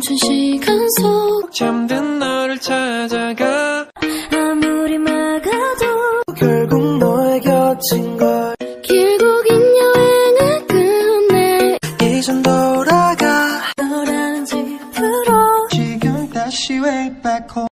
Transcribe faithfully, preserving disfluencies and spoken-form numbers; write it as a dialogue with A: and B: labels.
A: 멈춘 시간 속
B: 잠든 너를 찾아가
A: 아무리 막아도
B: 결국 너의 곁인 걸
A: 길고 긴 여행을 끝내
B: 이젠 돌아가
A: 너라는 집으로
B: 지금 다시 way back home